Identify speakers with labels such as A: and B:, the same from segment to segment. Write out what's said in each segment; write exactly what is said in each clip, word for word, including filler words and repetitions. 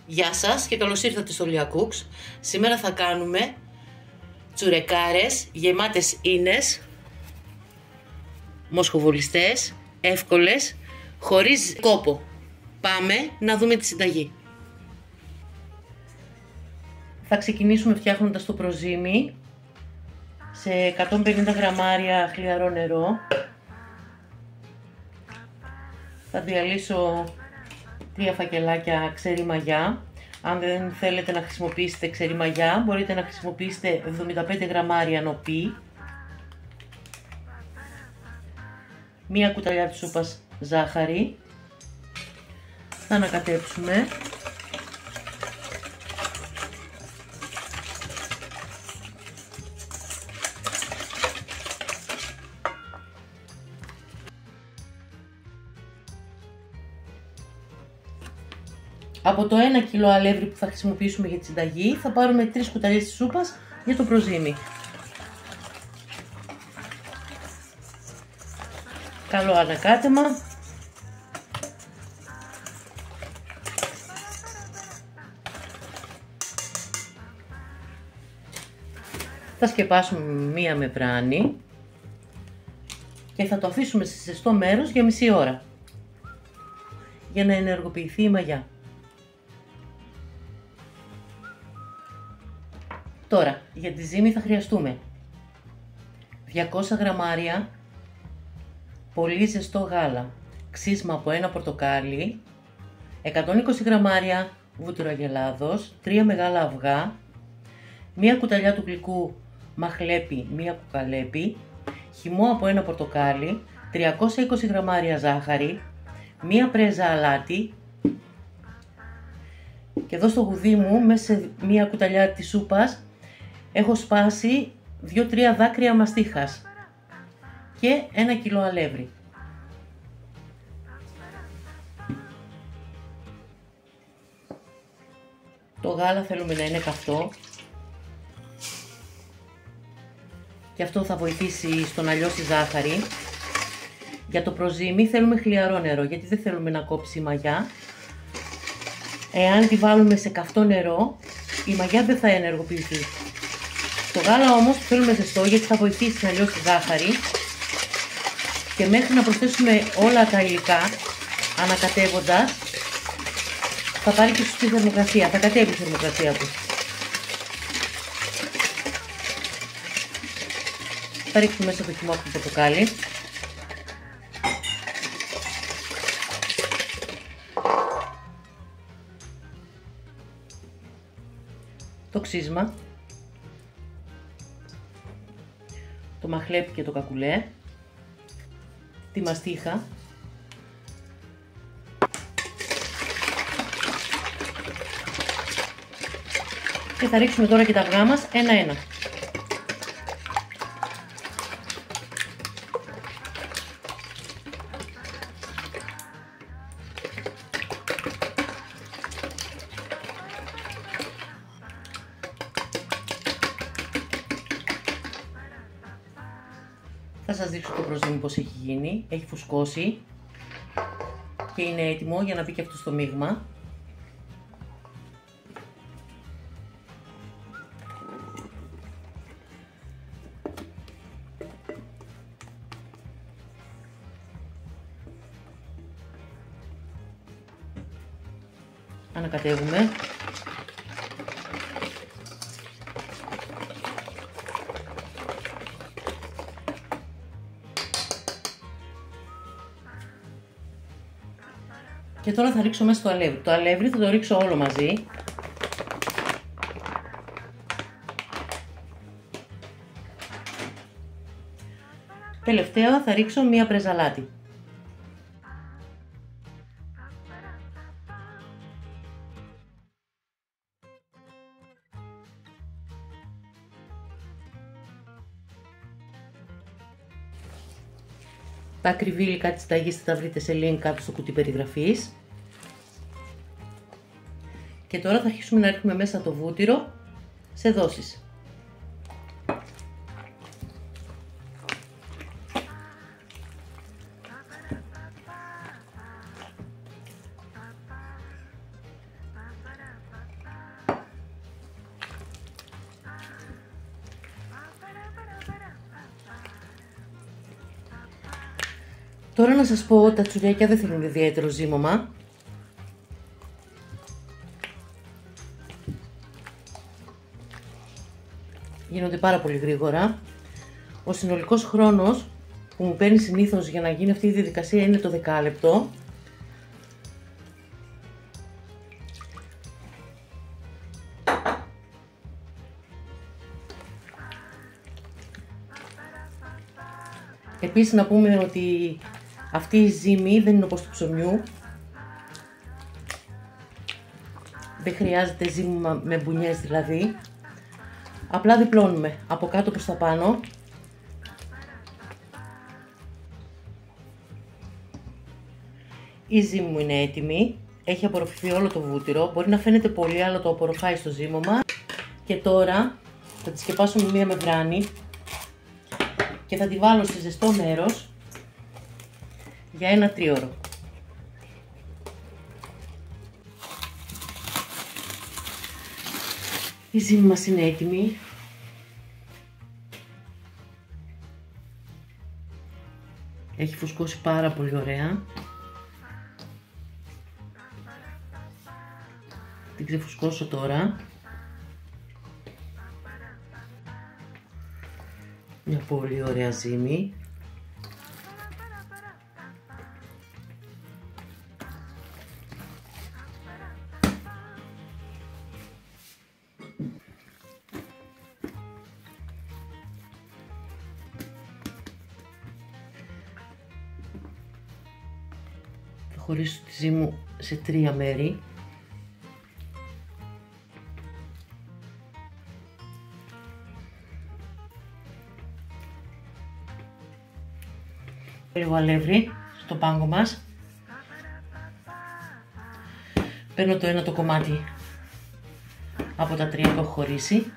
A: Γεια σας και καλώς ήρθατε στο Lia Cooks. Σήμερα θα κάνουμε τσουρεκάρες γεμάτες ίνες, μοσχοβολιστές, εύκολες, χωρίς κόπο. Πάμε να δούμε τη συνταγή. Θα ξεκινήσουμε φτιάχνοντας το προζύμι σε εκατόν πενήντα γραμμάρια χλιαρό νερό. Θα διαλύσω τρία φακελάκια ξερή μαγιά. Αν δεν θέλετε να χρησιμοποιήσετε ξερή μαγιά, μπορείτε να χρησιμοποιήσετε εβδομήντα πέντε γραμμάρια νοπή, μία κουταλιά της σούπας ζάχαρη. Θα ανακατέψουμε. Από το ένα κιλό αλεύρι που θα χρησιμοποιήσουμε για τη συνταγή θα πάρουμε τρεις κουταλιές της σούπας για το προζύμι. Καλό ανακάτεμα. Θα σκεπάσουμε μία μεμβράνη και θα το αφήσουμε σε ζεστό μέρος για μισή ώρα για να ενεργοποιηθεί η μαγιά. Τώρα, για τη ζύμη θα χρειαστούμε διακόσια γραμμάρια πολύ ζεστό γάλα, ξύσμα από ένα πορτοκάλι, εκατόν είκοσι γραμμάρια βούτυρο αγελάδος, τρία μεγάλα αυγά, μία κουταλιά του γλυκού μαχλέπι, μία κουκαλέπι, χυμό από ένα πορτοκάλι, τριακόσια είκοσι γραμμάρια ζάχαρη, μία πρέζα αλάτι και εδώ στο γουδί μου μέσα σε μία κουταλιά της σούπας έχω σπάσει δύο τρία δάκρυα μαστίχας και ένα κιλό αλεύρι. Το γάλα θέλουμε να είναι καυτό και αυτό θα βοηθήσει στο να λιώσει η ζάχαρη. Για το προζύμι θέλουμε χλιαρό νερό γιατί δεν θέλουμε να κόψει η μαγιά. Εάν τη βάλουμε σε καυτό νερό η μαγιά δεν θα ενεργοποιηθεί. Το γάλα όμως θέλουμε ζεστό γιατί θα βοηθήσει να λιώσει η ζάχαρη και μέχρι να προσθέσουμε όλα τα υλικά ανακατεύοντας θα πάρει και σωστή θερμοκρασία, θα κατέβει η θερμοκρασία του. Θα ρίξουμε μέσα το χυμό από το πορτοκάλι. Το ξύσμα, το μαχλέπι και το κακουλέ, τη μαστίχα, και θα ρίξουμε τώρα και τα αυγά μας ένα-ένα. Θα σας δείξω το προζύμι πως έχει γίνει, έχει φουσκώσει και είναι έτοιμο για να μπει και αυτό στο μείγμα. Ανακατεύουμε. Και τώρα θα ρίξω μέσα το αλεύρι. Το αλεύρι θα το ρίξω όλο μαζί. Τελευταία θα ρίξω μία πρέζα αλάτι. Τα ακριβή υλικά της συνταγής θα τα βρείτε σε link κάτω στο κουτί περιγραφής. Και τώρα θα αρχίσουμε να ρίχνουμε μέσα το βούτυρο σε δόσεις. Τώρα να σας πω ότι τα τσουρέκια δεν θέλουν ιδιαίτερο ζύμωμα. Γίνονται πάρα πολύ γρήγορα. Ο συνολικός χρόνος που μου παίρνει συνήθως για να γίνει αυτή η διαδικασία είναι το δεκάλεπτο. Επίσης να πούμε ότι αυτή η ζύμη δεν είναι όπως του ψωμιού. Δεν χρειάζεται ζύμωμα με μπουνιές δηλαδή. Απλά διπλώνουμε από κάτω προς τα πάνω. Η ζύμη μου είναι έτοιμη. Έχει απορροφηθεί όλο το βούτυρο. Μπορεί να φαίνεται πολύ, αλλά το απορροφάει στο ζύμωμα. Και τώρα θα τη σκεπάσω με μία μεμβράνη και θα τη βάλω σε ζεστό μέρος για ένα τρίωρο. Η ζύμη μας είναι έτοιμη. Έχει φουσκώσει πάρα πολύ ωραία. Την ξεφουσκώσω τώρα. Μια πολύ ωραία ζύμη. Θα χωρίσω τη ζύμη μου σε τρία μέρη. Λίγο αλεύρι στο πάγκο μας. Παίρνω το ένα το κομμάτι από τα τρία που έχω χωρίσει.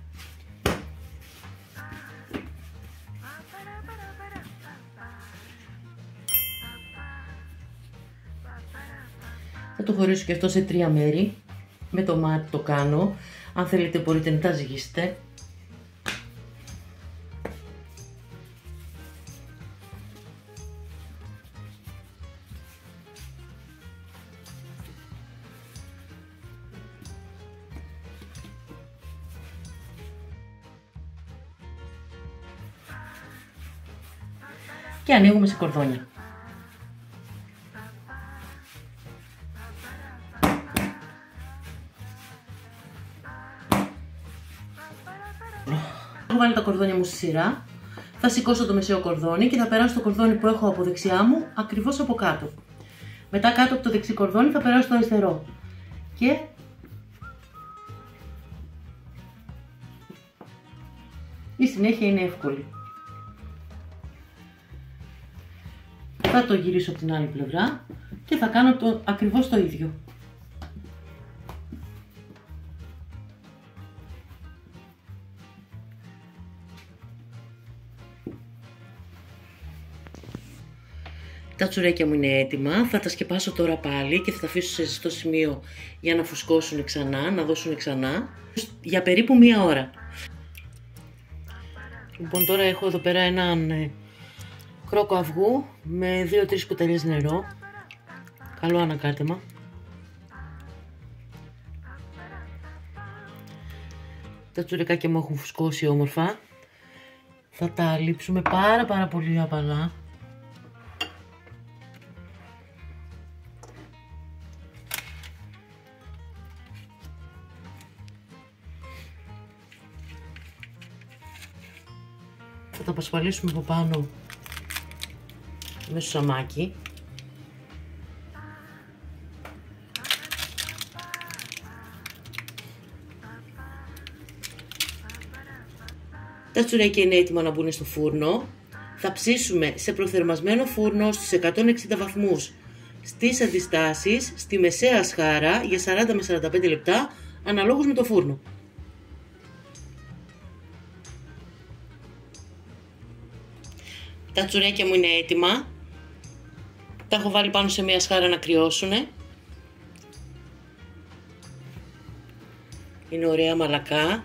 A: Θα το χωρίσω και αυτό σε τρία μέρη. Με το μάτι το κάνω. Αν θέλετε μπορείτε να τα ζυγίσετε. Και ανοίγουμε σε κορδόνια. Έχω βάλει τα κορδόνια μου στη σειρά. Θα σηκώσω το μεσαίο κορδόνι και θα περάσω το κορδόνι που έχω από δεξιά μου ακριβώς από κάτω. Μετά κάτω από το δεξί κορδόνι θα περάσω το αριστερό. Και η συνέχεια είναι εύκολη. Θα το γυρίσω από την άλλη πλευρά και θα κάνω το, ακριβώς το ίδιο. Τα τσουρέκια μου είναι έτοιμα, θα τα σκεπάσω τώρα πάλι και θα τα αφήσω σε ζεστό σημείο για να φουσκώσουν ξανά, να δώσουν ξανά, για περίπου μία ώρα. Λοιπόν, τώρα έχω εδώ πέρα έναν κρόκο αυγού με δύο τρεις κουταλιές νερό, καλό ανακάτεμα. Τα τσουρεκάκια μου έχουν φουσκώσει όμορφα. Θα τα λείψουμε πάρα πάρα πολύ απαλά. Θα τα απασφαλίσουμε από πάνω με σουσαμάκι. Τα τσουρέκια είναι έτοιμα να μπουν στο φούρνο. Θα ψήσουμε σε προθερμασμένο φούρνο στους εκατόν εξήντα βαθμούς στις αντιστάσεις, στη μεσαία σχάρα για σαράντα με σαράντα πέντε λεπτά, αναλόγως με το φούρνο. Τα τσουρέκια μου είναι έτοιμα. Τα έχω βάλει πάνω σε μια σχάρα να κρυώσουνε. Είναι ωραία μαλακά,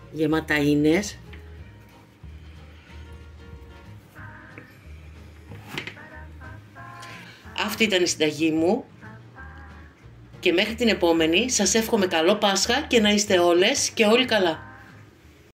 A: γεμάτα ίνες. αυτή ήταν η συνταγή μου και μέχρι την επόμενη σας εύχομαι καλό Πάσχα και να είστε όλες και όλοι καλά.